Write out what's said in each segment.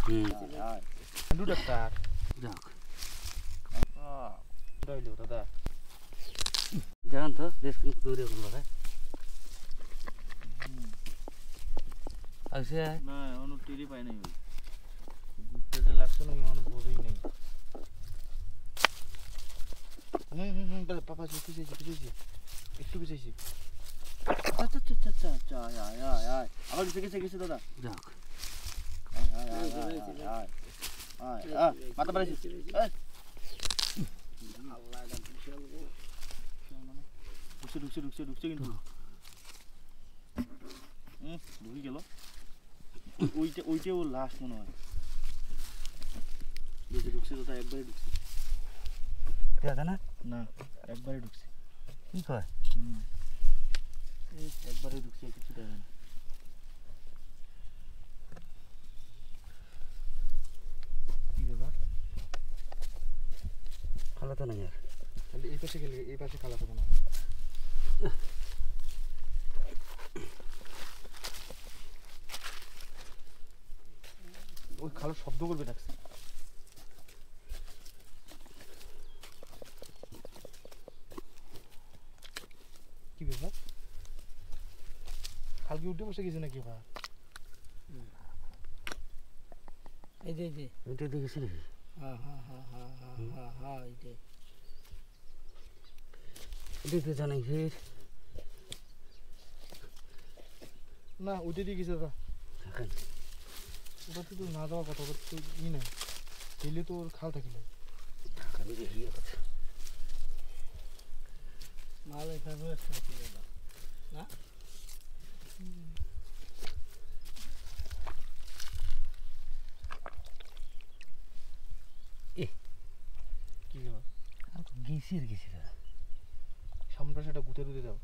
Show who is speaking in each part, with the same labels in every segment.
Speaker 1: Lu daftar.
Speaker 2: যাক
Speaker 1: Udah dadah.
Speaker 2: jangan tuh des কিন্তু দূরে হলো রে আছে
Speaker 1: না এখনো টেরি পাই নাই ওই ঘুরতে যে লাগছে না এখনো বোঝেই নাই পাপা পিছিয়েছি একটু পিছিয়েছি আচ্ছা আয় আবার গেছে দাদা
Speaker 2: যাক
Speaker 1: আয় মাথা বাড়াইছি আল্লাহ এটা বিশাল ঢুকছে কিন্তু ঢুকে গেল ওইটা ও লাস্ট মনে হয় ঢুকছে দাদা একবারে ঢুকছে
Speaker 2: দেখা না
Speaker 1: না একবারে ঢুকছে
Speaker 2: কি কয়
Speaker 1: একবারে ঢুকছে কিছু দেখা না কি ব্যাপার
Speaker 2: খালা তো নাই আর
Speaker 1: তাহলে এই পাশে গেলে এই পাশে খালা পাবো না ওই খালা শব্দ করবে ডাকছে কি ব্যাপার খালকে উঠে বসে গেছে নাকি ভাই
Speaker 3: এই যে
Speaker 2: এটা দেখেছি নাকি
Speaker 3: হ্যাঁ এই যে
Speaker 2: এটা তো জানাই ফের
Speaker 1: না উঠে দিয়ে গেছে দাদা
Speaker 2: দেখেন
Speaker 1: ওটা তো না যাওয়ার কথা ওটা তো ই নাই গেলে তো ওর খাল থাকিল
Speaker 2: আমি দেখি কথা
Speaker 3: মাল এখানে না
Speaker 1: কি ব্যাপার
Speaker 2: আর তো গেছি আর গেছি দাদা
Speaker 1: সামনটা সেটা গুতে দিতে দাও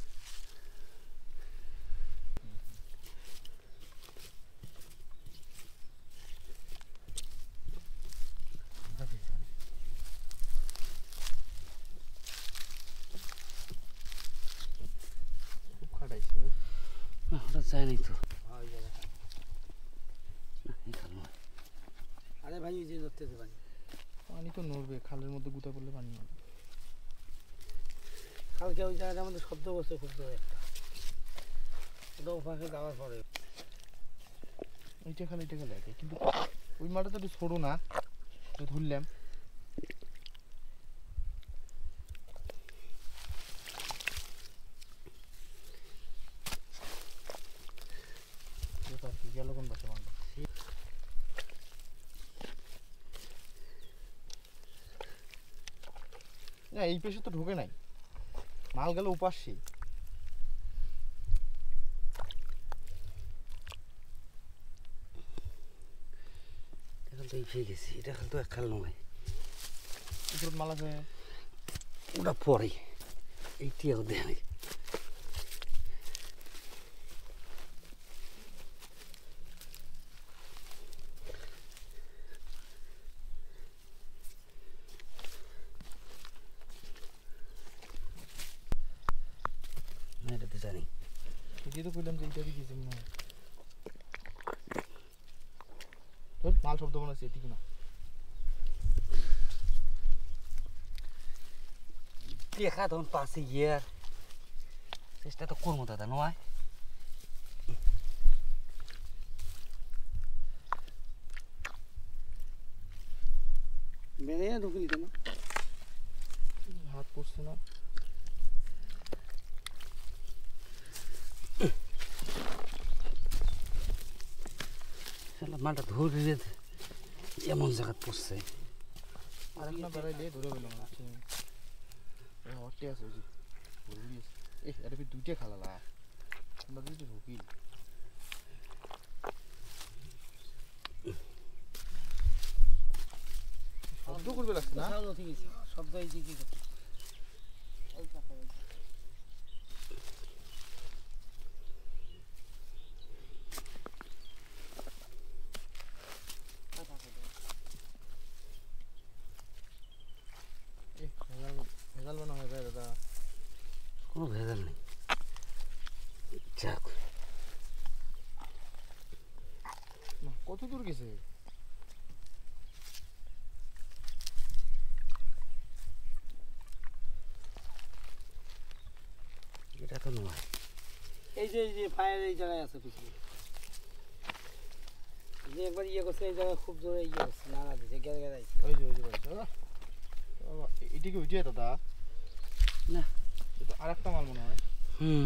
Speaker 1: খুব খাটাইছে
Speaker 2: না ওটা চাই নাই তো
Speaker 3: ওই জায়গাটা
Speaker 2: না এই খাল নয়
Speaker 3: আরে ভাই ওই যে ধরতেছে পানি
Speaker 1: পানি তো নড়বে খালের মধ্যে গুতা পড়লে পানি হবে
Speaker 3: কালকে ওই জায়গাটার মধ্যে শব্দ করছে খুব জোরে একটা ওটা ওপাশে যাওয়ার পরে
Speaker 1: এইটা খালে একই কিন্তু ওই মাঠে তো একটু ছোটো না ধরলাম কি গেল কোন পাশে মানটা না এই পেশে তো ঢোকে নাই মাল গেল উপাসী
Speaker 2: এখন তো এই ফেয়ে গেছি এটা খাল তো এক খাল নয়
Speaker 1: উপরত মাল আছে
Speaker 2: ওটা পরে এইটি আর দেয় নাকি এটা তো জানি
Speaker 1: এটাই তো কইলাম যে এইটা দিয়েছি মনে হয় তোর মাল শব্দ মনে হচ্ছে এদিকে না
Speaker 2: দেখা তখন পাশে ইয়ার চেষ্টা তো করবো দাদা নয়
Speaker 3: বেড়ে ঢুকে দিতে না
Speaker 1: হাত পড়ছে না
Speaker 2: মালটা ধরে এমন জায়গা পড়ছে
Speaker 1: আরেকটা বেড়াইলে ধরে গেলাম হটে আছে ওই যে ভরে দিয়েছে এটা ফির দুইটা খালালা আমরা দুইটা ঢুকি শব্দ করবে লাগছে না
Speaker 3: শব্দ এই যে কি করতে
Speaker 1: ভেজাল মনে হয় ভাই দাদা
Speaker 2: কোনো ভেজাল নেই যাক
Speaker 1: কত দূর গেছে
Speaker 3: এই যে ফায়ার এই জায়গায় আছে পিছনে যে একবার ইয়ে করছে এই জায়গায় খুব জোরে ইয়ে করছে নাড়া দিছে গেল গেলাইছে
Speaker 1: ওই যে বাড়িতে বাবা এটা কি উঠিয়ে দাদা
Speaker 3: না
Speaker 1: এটা আরেকটা মাল মনে হয়
Speaker 3: হুম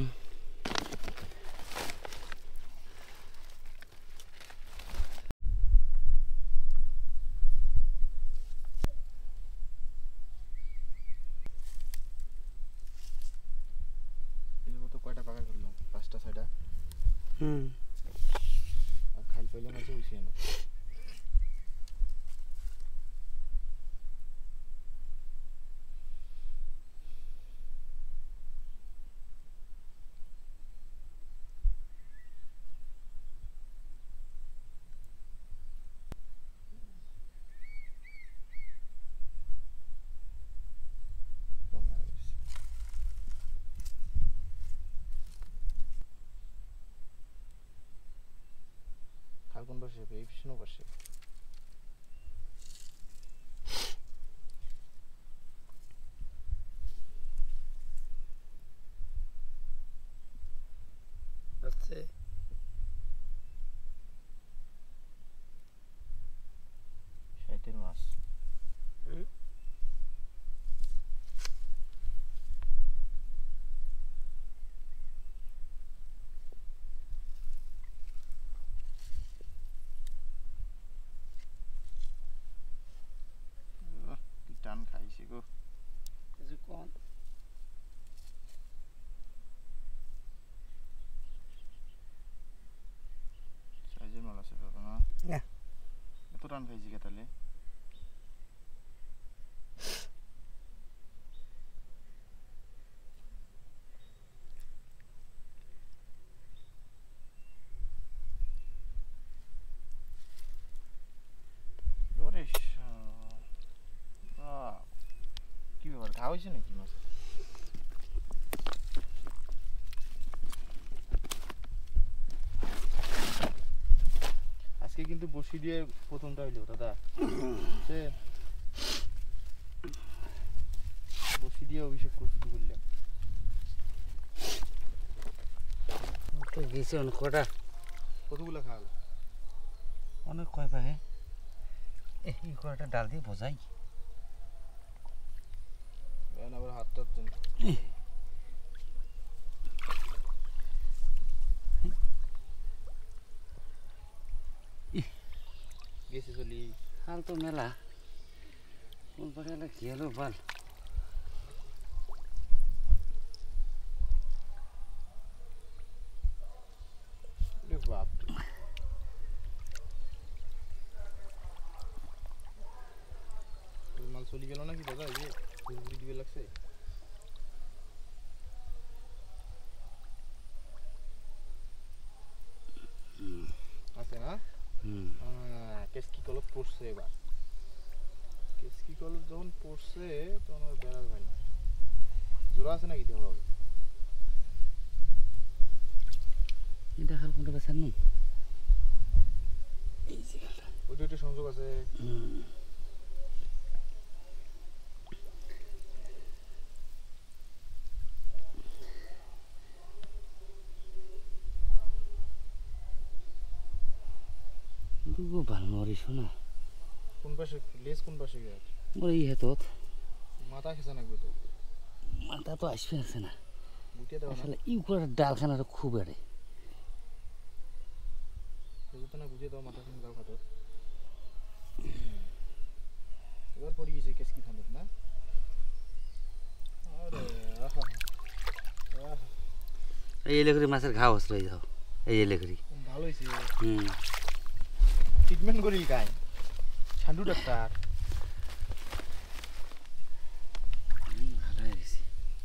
Speaker 1: এর মতো কয়টা পাকা করলাম 5টা 6টা
Speaker 3: হুম
Speaker 1: আর খাইল পাইলাম আছে উঠিয়ে না খাল কোন পাশে এই পিছনে পাশে
Speaker 3: আছে
Speaker 1: সাইটের মাছ
Speaker 3: হুম
Speaker 1: কি টান খাইছে গো
Speaker 3: এই যে কোন
Speaker 1: সাইজের মাল আছে দাদা না
Speaker 3: না
Speaker 1: এত টান খাইছি কে তাহলে ওরে কি ব্যাপার ঘা হয়েছে নাকি মাছ আজকে কিন্তু বসি দিয়ে প্রথমটা হইলো দাদা বুঝছেন? বসি দিয়ে অভিষেক শুরু করলাম
Speaker 3: তো গেছে অনেক কটা
Speaker 1: কতগুলো খাল
Speaker 3: অনেক কয় পাহে এই কয়টা ডাল দিয়ে বোঝাই
Speaker 1: আবার হাতটা গেছে চলি
Speaker 3: হাল তো মেলা কোন পারে এলা কি হলো বাল
Speaker 1: বাপ মাল চলি গেল নাকি দাদা এই যে ঘুরঘুরি দিবে লাগছে আছে না কেসকি কলক পড়ছে এবার কেসকি কলক যখন পড়ছে তখন আর বেড়ার ভাই না জোড়া আছে নাকি দেওয়া হবে
Speaker 3: এটা খাল কোনটা বেসার নি এই যে খালটা
Speaker 1: ওইটা একটা সংযোগ আছে
Speaker 3: দুগো ভাল নরিস না
Speaker 1: কোন পাশে লেজ কোন পাশে গেছে
Speaker 3: মোর এই হেতত
Speaker 1: মাথা খেসা নাকবে তো
Speaker 3: মাথা তো আসবে আছে না
Speaker 1: গুটিয়ে দেওয়া না
Speaker 3: আসলে ইউ করে ডালখানাটা খুব এড়ে
Speaker 1: সেগুলো না গুটিয়ে দেওয়া মাথা খান দাও খাতো এবার পড়ে গেছে কেসকি থামত না আরে আহা
Speaker 3: এই লেখরি মাছের ঘা হসলে যাও এই লেখরি
Speaker 1: ভালো হয়েছে
Speaker 3: হুম
Speaker 1: ট্রিটমেন্ট করি গাই সান্ডু ডাক্তার
Speaker 3: ভালো হয়ে গেছে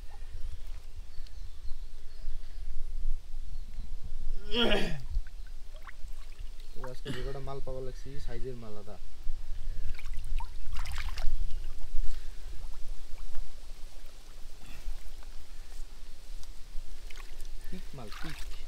Speaker 1: আজকে যে কটা মাল পাওয়া লাগছি সাইজের মাল আদা পিক মাল পিক